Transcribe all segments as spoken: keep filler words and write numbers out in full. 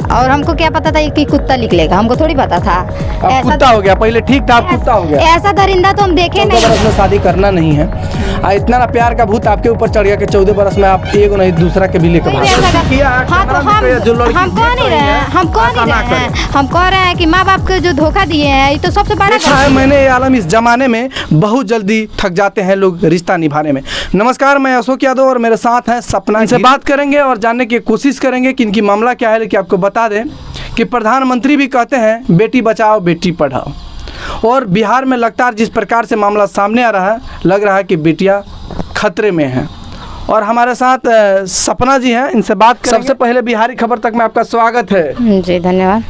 और हमको क्या पता था कि कुत्ता निकलेगा, हमको थोड़ी पता था। अब कुत्ता हो गया, पहले ठीक था, अब कुत्ता हो गया। ऐसा दरिंदा तो हम देखे नहीं। चौदह बरस में शादी करना नहीं है, आ, इतना ना प्यार का भूत आपके ऊपर चढ़ गया कि चौदह बरस में आप एक नहीं दूसरा के भी लेकर हाँ तो हम हम कौन नहीं रहे हैं, हम कौन नहीं रहे हैं, हम कह रहे हैं कि माँ बाप को जो धोखा दिए हैं ये तो सबसे बड़ा है। मैंने ये आलम इस जमाने में बहुत जल्दी थक जाते हैं लोग रिश्ता निभाने में। नमस्कार, मैं अशोक यादव और मेरे साथ हैं सपना। इनसे बात करेंगे और जानने की कोशिश करेंगे कि इनकी मामला क्या है। लेकिन आपको बता दें कि प्रधानमंत्री भी कहते हैं बेटी बचाओ बेटी पढ़ाओ, और बिहार में लगातार जिस प्रकार से मामला सामने आ रहा है, लग रहा है कि बेटियां खतरे में हैं। और हमारे साथ सपना जी हैं, इनसे बात करेंगे। सबसे पहले बिहारी खबर तक में आपका स्वागत है। जी धन्यवाद।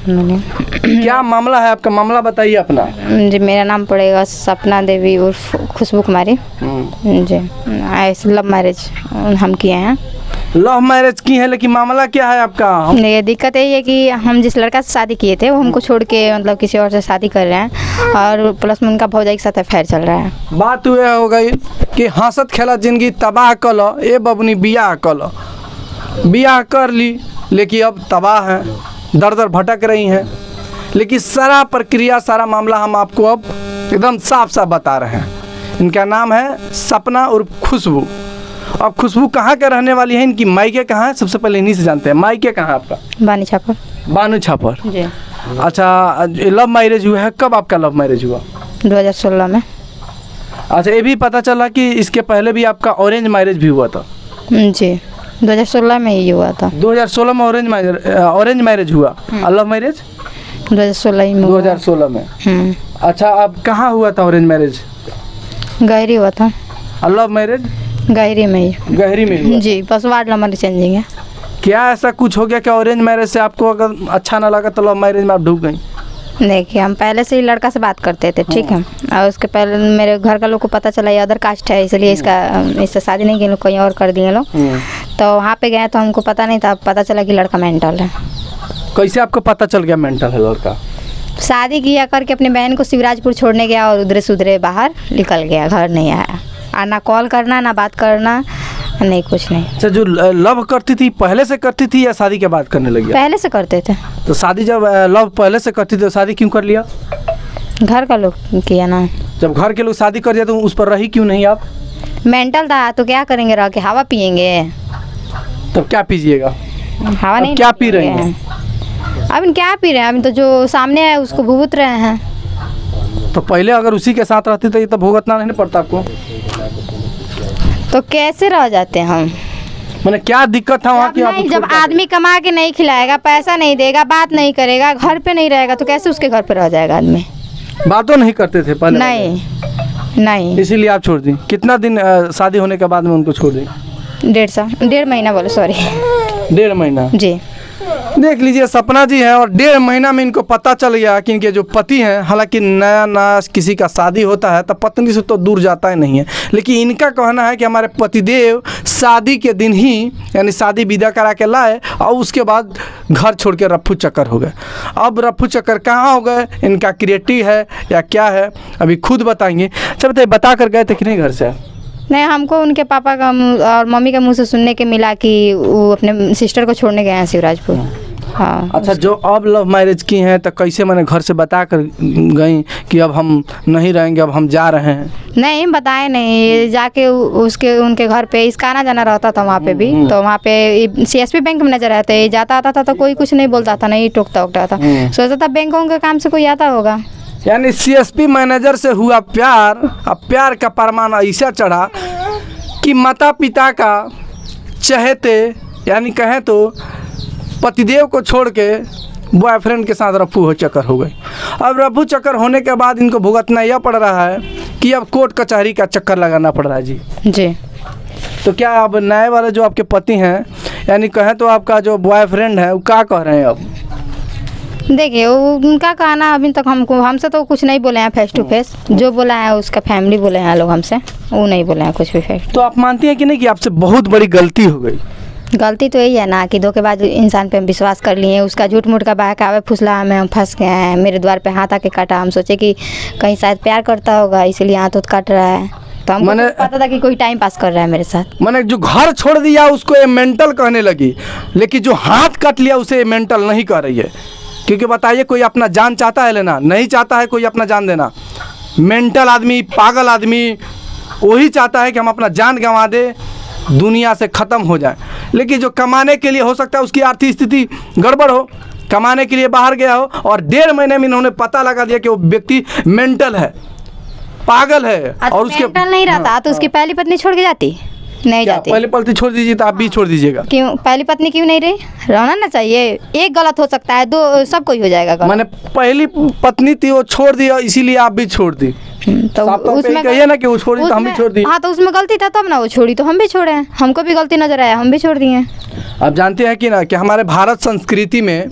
क्या मामला है आपका, मामला बताइए अपना। जी मेरा नाम पड़ेगा सपना देवी उर्फ खुशबू कुमारी। जी लव मैरिज हम किए हैं। लव मैरिज की है, लेकिन मामला क्या है आपका? ये दिक्कत यही है कि हम जिस लड़का से शादी किए थे वो हमको छोड़ के मतलब किसी और से शादी कर रहे हैं, और प्लस में उनका भौजाई के साथ अफेयर चल रहा है। बात हुए हो गई कि हंसत खेला जिंदगी तबाह कल, ए बबनी बियाह कल। बियाह कर ली लेकिन अब तबाह हैं, दर दर भटक रही हैं। लेकिन सारा प्रक्रिया, सारा मामला हम आपको अब एकदम साफ साफ बता रहे हैं। इनका नाम है सपना और खुशबू। अब खुशबू कहाँ के रहने वाली है, इनकी मायके कहाँ है, सबसे पहले इन्हीं से जानते हैं। मायके कहाँ है आपका? बानी छापर। बानू छापर जी। अच्छा, लव मैरिज हुआ है, कब आपका लव मैरिज हुआ? दो हज़ार सोलह में। अच्छा, ये भी पता चला कि इसके पहले भी आपका ऑरेंज मैरिज भी हुआ था? जी दो हज़ार सोलह में ही हुआ था। दो हज़ार सोलह में ऑरेंज मैरिज ऑरेंज मैरिज हुआ, और लव मैरिज दो हज़ार सोलह में। दो हज़ार सोलह में। अच्छा, अब कहाँ हुआ था ऑरेंज मैरिज? गहरी हुआ था। और लव मैरिज? गहरी में ही। गहरी में हुआ। जी, बस वार्ड नंबर चेंजिंग है। क्या ऐसा कुछ हो गया कि ऑरेंज मैरिज से आपको अगर अच्छा ना लगा तो लव मैरिज में आप ढूक गई? देखिए, हम पहले से ही लड़का से बात करते थे, ठीक है, और उसके पहले मेरे घर का लोग को पता चला ये अदर कास्ट है, इसलिए इसका इससे शादी नहीं की, लोग कहीं और कर दिए लोग। तो वहाँ पे गए तो हमको पता नहीं था, पता चला कि लड़का मेंटल है। कैसे आपको पता चल गया मेंटल है लड़का? शादी किया करके अपने बहन को शिवराजपुर छोड़ने गया और उधरे सुधरे बाहर निकल गया, घर नहीं आया, और ना कॉल करना ना बात करना, नहीं कुछ नहीं। अच्छा, जो लव करती थी पहले से करती थी या शादी के बाद करने लगी? पहले से करते थे। तो शादी जब लव पहले से करती थी तो शादी क्यों कर लिया? घर का लोग किया ना। जब घर के लोग शादी कर दिया तो उस पर रही क्यों नहीं आप? मेंटल था तो क्या करेंगे, रह के हवा पियेंगे। तब क्या पीजिएगा? हवा नहीं। क्या पी रहे हैं अब? क्या पी रहे हैं अभी? तो जो सामने है उसको भुगत रहे हैं। तो पहले अगर उसी के साथ रहती तो ये तो भुगतना नहीं पड़ता आपको? तो कैसे रह जाते हम? मैंने क्या दिक्कत था वहाँ की? आप जब आदमी कमा के नहीं खिलाएगा, पैसा नहीं देगा, बात नहीं करेगा, घर पे नहीं रहेगा, तो कैसे उसके घर पे रह जाएगा आदमी? बातों नहीं करते थे पहले? नहीं नहीं। इसीलिए आप छोड़ दी? कितना दिन शादी होने के बाद में उनको छोड़ दी? डेढ़ साल डेढ़ महीना बोले, सॉरी डेढ़ महीना। जी। देख लीजिए, सपना जी हैं और डेढ़ महीना में इनको पता चल गया कि इनके जो पति हैं, हालांकि नया नया किसी का शादी होता है तो पत्नी से तो दूर जाता ही नहीं है, लेकिन इनका कहना है कि हमारे पतिदेव शादी के दिन ही यानी शादी विदा करा के लाए और उसके बाद घर छोड़ के रफ्फू चक्कर हो गए। अब रफ्फू चक्कर कहाँ हो गए, इनका क्रिएटिव है या क्या है, अभी खुद बताएंगे। अच्छा बताइए, बता कर गए थे कि नहीं घर से? नहीं, हमको उनके पापा का और मम्मी का मुंह से सुनने के मिला कि वो अपने सिस्टर को छोड़ने गए हैं शिवराजपुर। हाँ। अच्छा, जो अब लव मैरिज की हैं तो कैसे मैंने घर से बता कर गई कि अब हम नहीं रहेंगे, अब हम जा रहे हैं? नहीं बताए नहीं, जाके उसके उनके घर पे इसका आना जाना रहता था वहाँ पे भी, तो वहाँ पे सीएसपी बैंक में नजर रहते जाता आता था तो कोई कुछ नहीं बोलता था, नहीं टोकता उकता था, सोचता था बैंकों के काम से कोई आता होगा। यानी सीएसपी मैनेजर से हुआ प्यार, अब प्यार का परमान ऐसा चढ़ा कि माता पिता का चहेते यानी कहें तो पतिदेव को छोड़ के बॉयफ्रेंड के साथ रफ्फू हो चक्कर हो गई। अब रफ्फू चक्कर होने के बाद इनको भुगतना यह पड़ रहा है कि अब कोर्ट कचहरी का चक्कर लगाना पड़ रहा है। जी जी। तो क्या अब नए वाले जो आपके पति हैं यानी कहें तो आपका जो बॉयफ्रेंड है वो क्या कह रहे हैं? अब देखिए, उनका कहना अभी तक हमको हमसे तो कुछ नहीं बोले हैं फेस टू फेस, जो बोला है उसका फैमिली बोले हैं लोग, हमसे वो नहीं बोले हैं कुछ भी फेस। तो आप मानती हैं कि नहीं कि आपसे बहुत बड़ी गलती हो गई? गलती तो यही है ना कि धोखेबाज इंसान पे हम विश्वास कर लिए, उसका झूठ मूठ का बहकावे फुसला हमें, हम फंस गए हैं। मेरे द्वार पे हाथ आके काटा, हम सोचे कि कहीं शायद प्यार करता होगा इसलिए हाथ उठ काट रहा है, तो हमको मैंने- पता था कि कोई टाइम पास कर रहा है मेरे साथ। मैंने जो घर छोड़ दिया उसको ये मेंटल कहने लगी, लेकिन जो हाथ काट लिया उसे ये मेंटल नहीं कह रही है। क्योंकि बताइए, कोई अपना जान चाहता है लेना? नहीं चाहता है कोई अपना जान देना। मेंटल आदमी, पागल आदमी वही चाहता है कि हम अपना जान गंवा दे, दुनिया से ख़त्म हो जाए। लेकिन जो कमाने के लिए, हो सकता है उसकी आर्थिक स्थिति गड़बड़ हो, कमाने के लिए बाहर गया हो और डेढ़ महीने में इन्होंने पता लगा दिया कि वो व्यक्ति मेंटल है, पागल है। और उसके मेंटल नहीं रहता तो उसकी पहली पत्नी छोड़ के जाती नहीं क्या जाती। पहले पलती छोड़ दीजिए तो आप भी छोड़ दीजिएगा? क्यों पहली पत्नी क्यों नहीं रही? रहना ना चाहिए। एक गलत हो सकता है, दो सब कोई हो जाएगा गलत। मैंने पहली पत्नी थी वो छोड़ दिया, इसीलिए आप भी छोड़ दी। तो साफ तौर पे उसमें कहिए ना कि वो छोड़ दी तो हम भी उसमें- छोड़ दिए। हाँ, तो उसमें गलती था तब ना वो छोड़ी, तो हम भी छोड़े हैं। हमको भी गलती नजर आया, हम भी छोड़ दिए। आप जानते हैं कि ना कि हमारे भारत संस्कृति में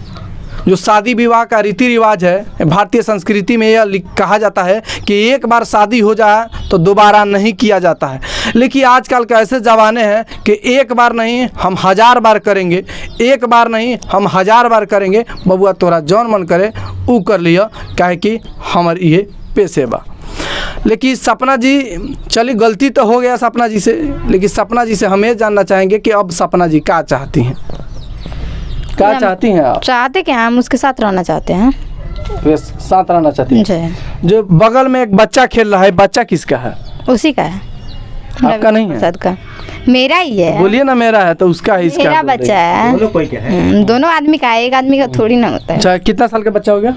जो शादी विवाह का रीति रिवाज है, भारतीय संस्कृति में यह लिख- कहा जाता है कि एक बार शादी हो जाए तो दोबारा नहीं किया जाता है। लेकिन आजकल के ऐसे ज़माने हैं कि एक बार नहीं हम हजार बार करेंगे, एक बार नहीं हम हजार बार करेंगे। बबुआ तोरा जौन मन करे ऊ कर लिया, काहे कि हमार ये पेशे बा। लेकिन सपना जी, चलिए गलती तो हो गया सपना जी से, लेकिन सपना जी से हम ये जानना चाहेंगे कि अब सपना जी क्या चाहती हैं? क्या हम- चाहती हैं आप? चाहते क्या, हम उसके साथ रहना चाहते हैं। वे साथ रहना चाहती हैं। जी, जो बगल में एक बच्चा खेल रहा है, बच्चा किसका है? उसी का है। आपका नहीं है? प्रसाद का, मेरा ही है। बोलिए ना, मेरा है तो उसका है, इसका मेरा बोल रही बच्चा है। है। दोनों कोई क्या है? हम्म, दोनों आदमी का है, एक आदमी का थोड़ी ना होता है। अच्छा, कितना साल का बच्चा हो गया?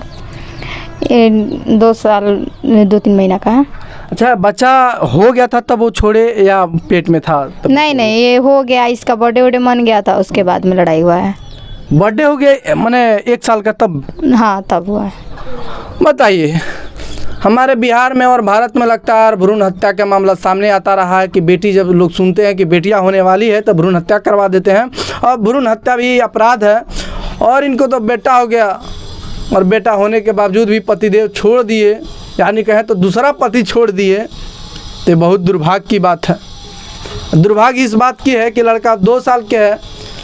ये दो साल दो तीन महीना का है। अच्छा, बच्चा हो गया था तब वो छोड़े या पेट में था तब? नहीं नहीं, ये हो गया, इसका बर्थडे वर्डे मन गया था, उसके बाद में लड़ाई हुआ है। बर्थडे हो गया मैंने एक साल का तब? हाँ, तब हुआ है। बताइए, हमारे बिहार में और भारत में लगता है भ्रूण हत्या का मामला सामने आता रहा है कि बेटी, जब लोग सुनते हैं कि बेटियां होने वाली है तो भ्रूण हत्या करवा देते हैं। और भ्रूण हत्या भी अपराध है। और इनको तो बेटा हो गया और बेटा होने के बावजूद भी पतिदेव छोड़ दिए, यानी कहें तो दूसरा पति छोड़ दिए, तो बहुत दुर्भाग्य की बात है। दुर्भाग्य इस बात की है कि लड़का दो साल के है,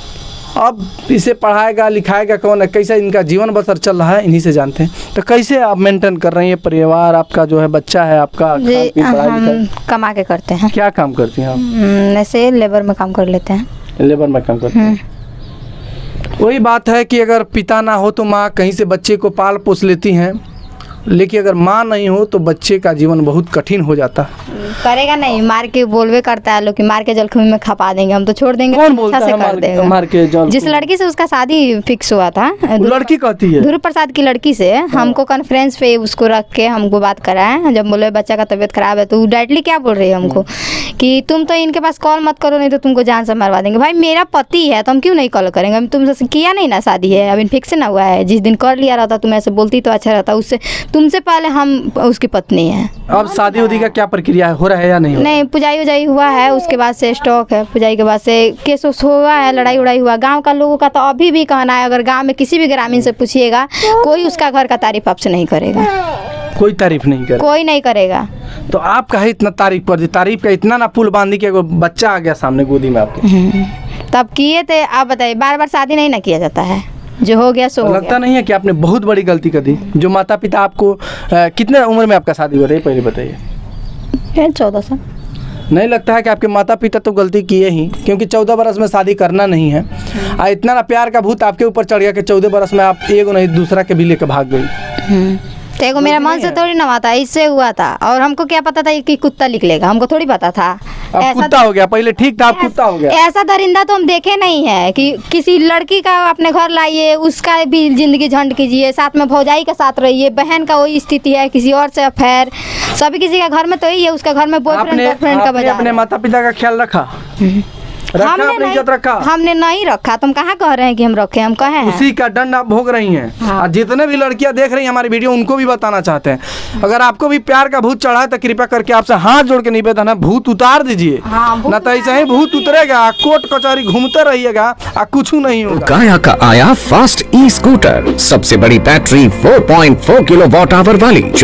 अब इसे पढ़ाएगा लिखाएगा कौन है? कैसे इनका जीवन बसर चल रहा है, इन्हीं से जानते हैं। तो कैसे आप मेंटेन कर रही हैं परिवार? आपका जो है बच्चा है, आपका खान जी, पीन, पढ़ाई हम लिखाई? कमा के करते हैं। क्या काम करती हैं आप? हम्म, ऐसे लेबर में काम कर लेते हैं। लेबर में काम करती हैं। वही बात है कि अगर पिता ना हो तो माँ कहीं से बच्चे को पाल पोस लेती हैं, लेकिन अगर माँ नहीं हो तो बच्चे का जीवन बहुत कठिन हो जाता है। करेगा नहीं, मार के बोलवे करता है लोग कि मार के जलखुमी में खपा देंगे, हम तो छोड़ देंगे। कौन अच्छा बोलता से है कर मार, देगा। मार के जल? जिस लड़की से उसका शादी फिक्स हुआ था, वो लड़की कहती है? ध्रुव प्रसाद की लड़की से हमको कॉन्फ्रेंस पे उसको रख के हमको बात कराए। जब बोले बच्चा का तबीयत खराब है तो डायरेक्टली क्या बोल रही है हमको कि तुम तो इनके पास कॉल मत करो, नहीं तो तुमको जान से मरवा देंगे। भाई मेरा पति है तो हम क्यों नहीं कॉल करेंगे? हम तुमसे किया नहीं ना शादी है, अभी फिक्स ना हुआ है। जिस दिन कर लिया रहता तुम ऐसे बोलती तो अच्छा रहता। उससे तुमसे पहले हम उसकी पत्नी है। अब शादी उदी का क्या प्रक्रिया है, हो रहा है या नहीं हो रहा? नहीं, पुजाई उजाई हुआ है, उसके बाद से स्टॉक है। पुजाई के बाद से केस उस हुआ है, लड़ाई उड़ाई हुआ। गांव का लोगों का तो अभी भी कहना है, अगर गांव में किसी भी ग्रामीण से पूछिएगा, कोई उसका घर का तारीफ आपसे नहीं करेगा। कोई तारीफ नहीं करे? कोई नहीं करेगा। तो आप कहे इतना तारीफ कर दी, तारीफ का इतना ना पुल बांधी कि एगो बच्चा आ गया सामने गोदी में आपके। तब किए थे, आप बताइए, बार बार शादी नहीं ना किया जाता है, जो हो गया सो हो लगता गया। नहीं है कि आपने बहुत बड़ी गलती कर दी? जो माता पिता आपको अ, कितने उम्र में आपका शादी हो रही है पहले बताइए? है चौदह साल। नहीं लगता है कि आपके माता पिता तो गलती किए ही, क्योंकि चौदह बरस में शादी करना नहीं है। आ इतना ना प्यार का भूत आपके ऊपर चढ़ गया कि चौदह बरस में आप एगो नहीं दूसरा के भी लेकर भाग गई। तो एगो मेरा मन से थोड़ी ना हुआ था, इससे हुआ था। और हमको क्या पता था कि कुत्ता निकलेगा, हमको थोड़ी पता था। अब कुत्ता हो गया, पहले ठीक था, अब कुत्ता हो गया। ऐसा दरिंदा तो हम देखे नहीं है कि किसी लड़की का अपने घर लाइए, उसका भी जिंदगी झंड कीजिए, साथ में भौजाई के साथ रहिए। बहन का वही स्थिति है, किसी और से अफेयर। सभी किसी का घर में तो यही है, उसका घर में बॉयफ्रेंड आपने गर्लफ्रेंड का आपने बजा अपने माता पिता का ख्याल रखा? रखा हमने आपने नहीं इज्जत रखा? हमने नहीं रखा। तुम कहाँ कह रहे हैं कि हम रखे? हम कहे हैं उसी का दंड आप भोग रही हैं। हाँ। और जितने भी लड़कियां देख रही हैं हमारी वीडियो, उनको भी बताना चाहते हैं, अगर आपको भी प्यार का भूत चढ़ा है तो कृपया करके आपसे हाथ जोड़ के निवेदन है, भूत उतार दीजिए। हाँ, भूत न तो ऐसे ही भूत उतरेगा, कोर्ट कचहरी घूमते रहिएगा और कुछ नहीं होगा। गाया का आया फास्ट ई स्कूटर, सबसे बड़ी बैटरी चार पॉइंट चार किलोवाट आवर वाली, जो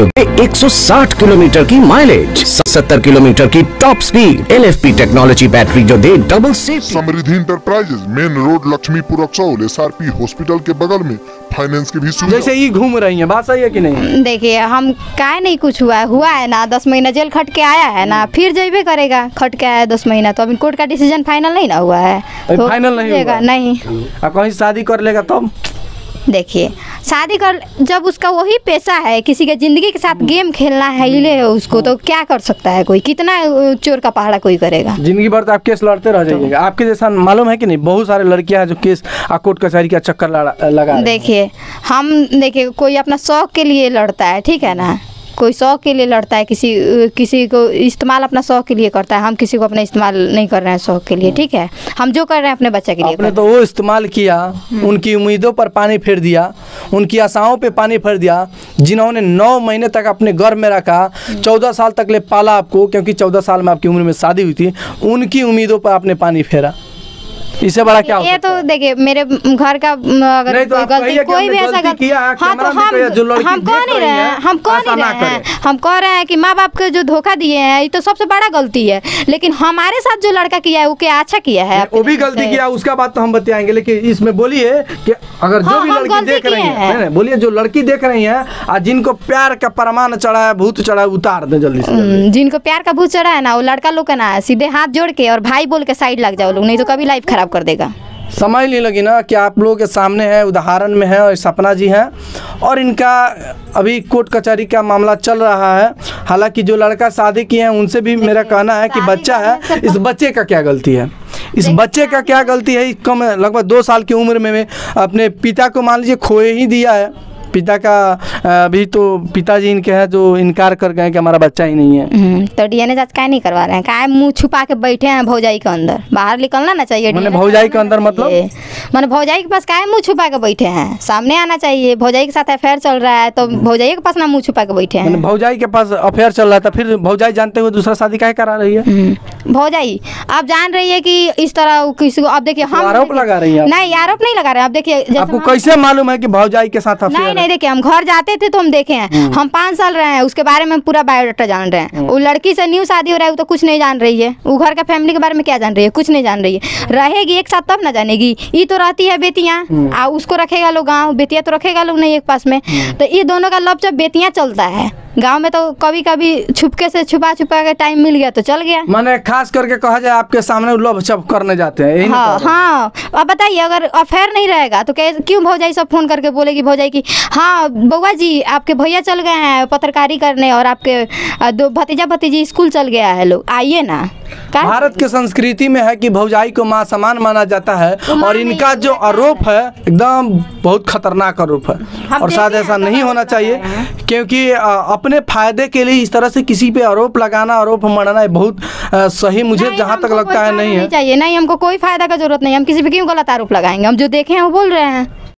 एक सौ साठ किलोमीटर की माइलेज, सत्तर किलोमीटर की top speed, L F P technology battery जो दे double safety. Samriddhi enterprises, main road, Laxmipur Raxaul, S R P hospital के बगल में फाइनेंस की भी सुविधा। जैसे ये घूम रही है, बात सही है कि नहीं? देखिए हम काय नहीं कुछ हुआ है हुआ है ना, दस महीना जेल खट के आया है ना, फिर जेबे करेगा, खट के आया है दस महीना, तो अभी कोर्ट का डिसीजन फाइनल नहीं ना हुआ है। अभी फाइनल नहीं हुआ? नहीं। अब कहीं शादी कर लेगा तब? देखिए शादी कर, जब उसका वही पैसा है, किसी के जिंदगी के साथ गेम खेलना है इले उसको, तो क्या कर सकता है कोई? कितना चोर का पहाड़ा कोई करेगा? जिंदगी भर तो आप केस लड़ते रह जाइएगा। आपके जैसा मालूम है कि नहीं, बहुत सारे लड़कियां हैं जो केस कोर्ट कचहरी का चक्कर लगा लगा। देखिए हम देखिए कोई अपना शौक के लिए लड़ता है, ठीक है ना, कोई शौक के लिए लड़ता है, किसी किसी को इस्तेमाल अपना शौक के लिए करता है। हम किसी को अपना इस्तेमाल नहीं कर रहे हैं शौक के लिए, ठीक है। हम जो कर रहे हैं अपने बच्चे के लिए। आपने तो वो इस्तेमाल किया, उनकी उम्मीदों पर पानी फेर दिया, उनकी आशाओं पे पानी फेर दिया, जिन्होंने नौ महीने तक अपने गर्भ में रखा, चौदह साल तक ले पाला आपको, क्योंकि चौदह साल में आपकी उम्र में शादी हुई थी, उनकी उम्मीदों पर आपने पानी फेरा। इससे बड़ा क्या हो ये तो देखिए मेरे घर का अगर तो कोई गलती कोई भी ऐसा गलती किया, हाँ तो हम हम कह नहीं रहे हैं हम कह नहीं रहे हैं हम कह रहे हैं कि माँ बाप के जो धोखा दिए हैं ये तो सबसे बड़ा गलती है, लेकिन हमारे साथ जो लड़का किया है वो क्या अच्छा किया है? वो भी गलती किया, उसका बात तो हम बताएंगे, लेकिन इसमें बोलिए कि अगर जो भी लड़की देख रही है, नहीं बोलिए जो लड़की देख रही है और जिनको प्यार का परमान चढ़ा है, भूत चढ़ा है, उतार दे जल्दी से। जिनको प्यार का भूत चढ़ा है ना, वो लड़का लोग का ना सीधे हाथ जोड़ के और भाई बोल के साइड लग जाओ लोग, नहीं तो कभी लाइफ खराब कर देगा। समझ नहीं लगी ना कि आप लोगों के सामने है, उदाहरण में है, और सपना जी हैं, और इनका अभी कोर्ट कचहरी का मामला चल रहा है। हालांकि जो लड़का शादी किए हैं उनसे भी मेरा कहना है कि बच्चा है, इस बच्चे का क्या गलती है? इस बच्चे का क्या गलती है? कम लगभग दो साल की उम्र में अपने पिता को मान लीजिए खोए ही दिया है। पिता का अभी तो पिताजी इनके हैं जो इनकार कर गए कि हमारा बच्चा ही नहीं है। तो डीएनए जांच काहे नहीं करवा रहे हैं? काहे मुंह छुपा के बैठे हैं भौजाई के अंदर? बाहर निकलना ना चाहिए। मैंने भौजाई के अंदर मतलब मैंने भौजाई के पास काहे मुंह छुपा के बैठे हैं? सामने आना चाहिए। भौजाई के साथ अफेयर चल रहा है तो भौजाई के पास ना मुंह छुपा के बैठे हैं। भौजाई के पास अफेयर चल रहा था, फिर भौजाई जानते हुए दूसरा शादी काहे करा रही है? भौजाई आप जान रही है कि इस तरह किसी को, अब देखिए हम आरोप लगा रही है। नहीं आरोप नहीं लगा रहे हैं। अब देखिए आपको कैसे मालूम है कि भौजाई के साथ अफेयर? नहीं नहीं देखिए हम घर जाते थे तो हम देखे हैं, हम पाँच साल रहे हैं, उसके बारे में पूरा बायोडाटा जान रहे हैं। वो लड़की से न्यू शादी हो रहा है वो तो कुछ नहीं जान रही है। वो घर का फैमिली के बारे में क्या जान रही है? कुछ नहीं जान रही है। रहेगी एक साथ तब ना जानेगी। ये तो रहती है बेतियाँ, आ उसको रखेगा लोग गाँव, बेतिया तो रखेगा लोग नहीं एक पास में। तो ये दोनों का लव जब बेतियाँ चलता है, गांव में तो कभी कभी छुपके से छुपा छुपा के टाइम मिल गया तो चल गया। माने खास करके कहा जाए आपके सामने लव सब करने जाते हैं। हाँ हाँ अब बताइए अगर अफेयर नहीं रहेगा तो क्यों भौजाई सब फोन करके बोलेगी भौजाई की हाँ बउआ जी आपके भैया चल गए हैं पत्रकारी करने और आपके दो भतीजा भतीजी स्कूल चल गया है, लोग आइए ना। भारत के संस्कृति में है कि भौजाई को माँ समान माना जाता है, और इनका जो आरोप है एकदम बहुत खतरनाक आरोप है, और शायद ऐसा नहीं होना चाहिए, क्योंकि अपने फायदे के लिए इस तरह से किसी पे आरोप लगाना, आरोप मढ़ना बहुत सही मुझे जहाँ तक लगता है नहीं है। चाहिए नहीं, हमको कोई फायदा का जरूरत नहीं, हम किसी पे क्यों गलत आरोप लगाएंगे? हम जो देखे हैं वो बोल रहे हैं।